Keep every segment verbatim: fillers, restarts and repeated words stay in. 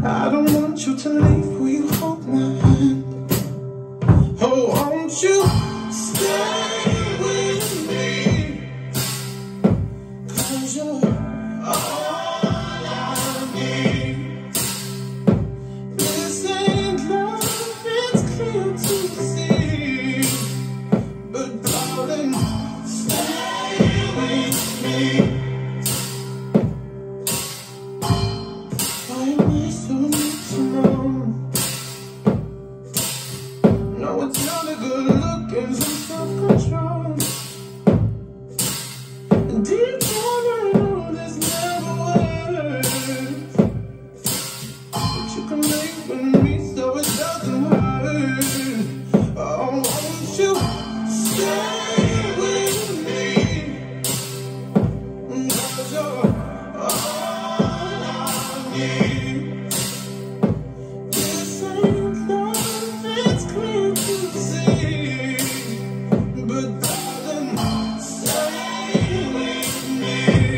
I don't want you to leave. Will you hold my hand? Oh, won't you stay with me? 'Cause you're all I need. This ain't love, it's clear to see. But darling, stay with me. Why am I so need to know? No, it's not a good look and some self-control. Deep down I know this never works, but you can make with me so it doesn't hurt. Oh, won't you stay with me? 'Cause you're all I need. This ain't love, it's clear to see. But darling, stay with me.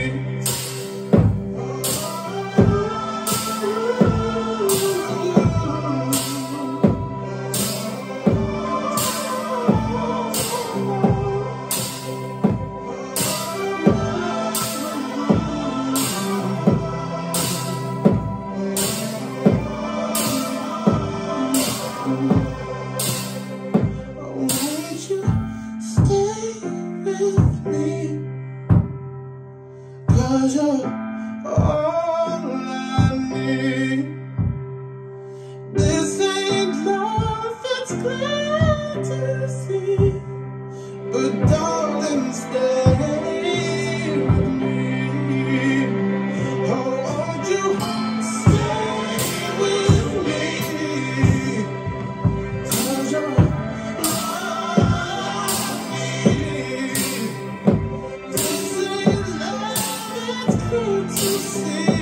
Won't you stay with me? 'Cause you're all I need. This ain't love, it's clear to see. But darling, stay with me. Oh, won't you stay with me? 'Cause you're this ain't love, it's clear to see.